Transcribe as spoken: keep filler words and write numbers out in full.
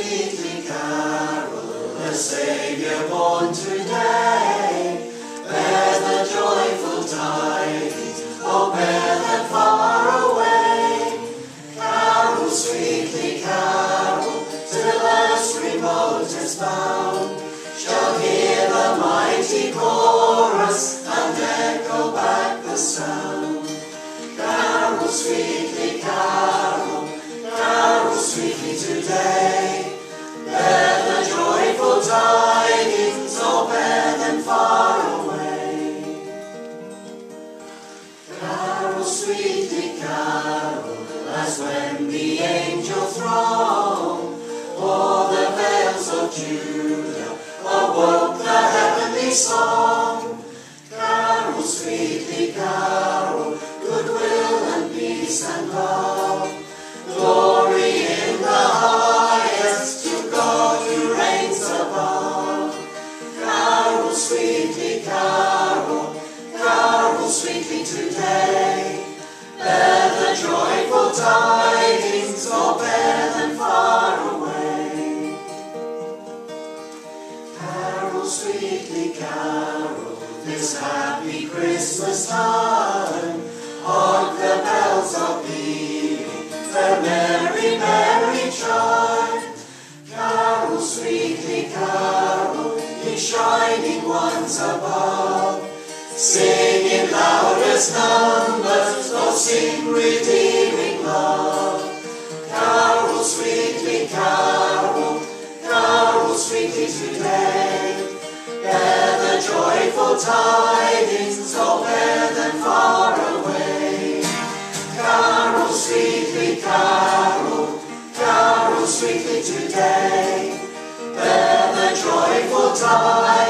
sweetly carol, the Saviour born today. Bear the joyful tidings, oh bear them far away. Carol sweetly carol, till earth's remotest bound shall hear the mighty chorus and echo back the sound. Carol sweetly carol, carol sweetly today. Bear the joyful tidings, oh bear them far away. Carol sweetly carol, as when the angel throng o'er the vales of Judah awoke the heavenly song. Carol sweetly carol, goodwill and peace and love. Glory in the highest to God who reigns above. Carol sweetly carol, carol sweetly today. Bear the joyful tidings, oh bear them far away. Carol sweetly carol, this happy Christmas time. Hark, the bells are pealing their merry, merry chime. Carol sweetly carol, ye shining ones above. Sing in loudest numbers, oh sing redeeming love. Carol sweetly carol, carol sweetly today. Bear the joyful tidings, oh bear them far away. Carol sweetly carol, carol sweetly today. Bear the joyful tidings,